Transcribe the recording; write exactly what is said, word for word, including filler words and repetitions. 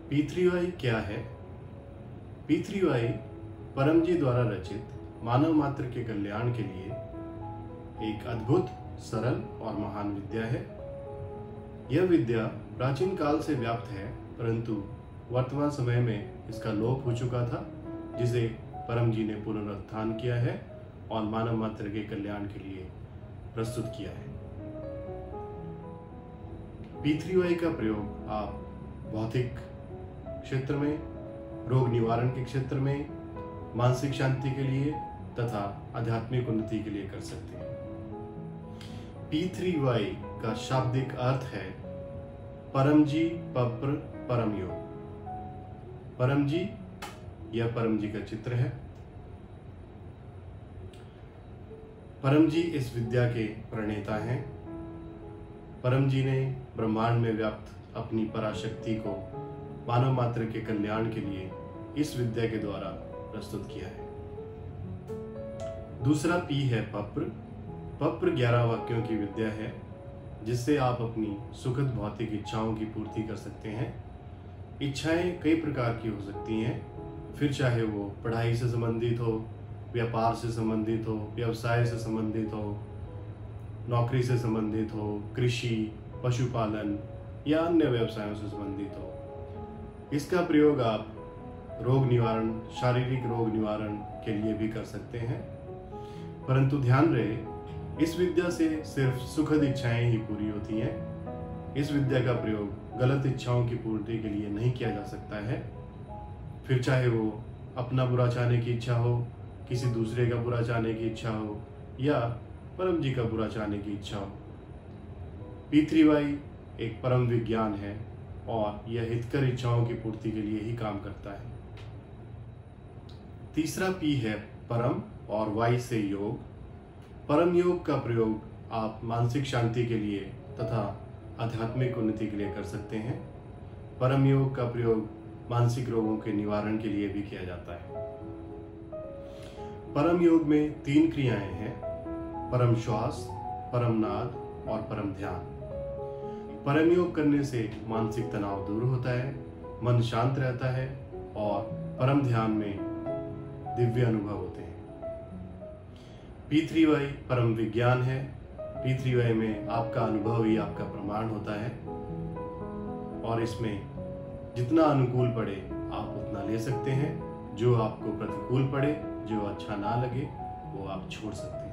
P three Y क्या है? P three Y परम जी द्वारा रचित मानव मात्र के कल्याण के लिए एक अद्भुत, सरल और महान विद्या है। यह विद्या प्राचीन काल से व्याप्त है, परंतु वर्तमान समय में इसका लोप हो चुका था, जिसे परम जी ने पुनरुत्थान किया है और मानव मात्र के कल्याण के लिए प्रस्तुत किया है। पी थ्री वाई का प्रयोग आप भौतिक क्षेत्र में, रोग निवारण के क्षेत्र में, मानसिक शांति के लिए तथा आध्यात्मिक उन्नति के लिए कर सकते हैं। पी थ्री वाई का शाब्दिक अर्थ है परम जी पप्र परम योग। परम जी, यह परम जी का चित्र है। परम जी इस विद्या के प्रणेता हैं। परम जी ने ब्रह्मांड में व्याप्त अपनी पराशक्ति को मानव मात्र के कल्याण के लिए इस विद्या के द्वारा प्रस्तुत किया है। दूसरा पी है पप्र। पप्र ग्यारह वाक्यों की विद्या है, जिससे आप अपनी सुखद भौतिक इच्छाओं की पूर्ति कर सकते हैं। इच्छाएं कई प्रकार की हो सकती हैं, फिर चाहे वो पढ़ाई से संबंधित हो, व्यापार से संबंधित हो, व्यवसाय से संबंधित हो, नौकरी से संबंधित हो, कृषि, पशुपालन या अन्य व्यवसायों से संबंधित हो। इसका प्रयोग आप रोग निवारण, शारीरिक रोग निवारण के लिए भी कर सकते हैं, परंतु ध्यान रहे, इस विद्या से सिर्फ सुखद इच्छाएं ही पूरी होती हैं। इस विद्या का प्रयोग गलत इच्छाओं की पूर्ति के लिए नहीं किया जा सकता है, फिर चाहे वो अपना बुरा चाहने की इच्छा हो, किसी दूसरे का बुरा चाहने की इच्छा हो या परम जी का बुरा चाहने की इच्छा हो। पी थ्री वाई एक परम विज्ञान है और यह हितकर इच्छाओं की पूर्ति के लिए ही काम करता है। तीसरा पी है परम और वाई से योग। परम योग का प्रयोग आप मानसिक शांति के लिए तथा आध्यात्मिक उन्नति के लिए कर सकते हैं। परम योग का प्रयोग मानसिक रोगों के निवारण के लिए भी किया जाता है। परम योग में तीन क्रियाएं हैं: परम श्वास, परम नाद और परम ध्यान। परम योग करने से मानसिक तनाव दूर होता है, मन शांत रहता है और परम ध्यान में दिव्य अनुभव होते हैं। पी थ्री वाई परम विज्ञान है। पी थ्री वाई में आपका अनुभव ही आपका प्रमाण होता है और इसमें जितना अनुकूल पड़े आप उतना ले सकते हैं। जो आपको प्रतिकूल पड़े, जो अच्छा ना लगे, वो आप छोड़ सकते हैं।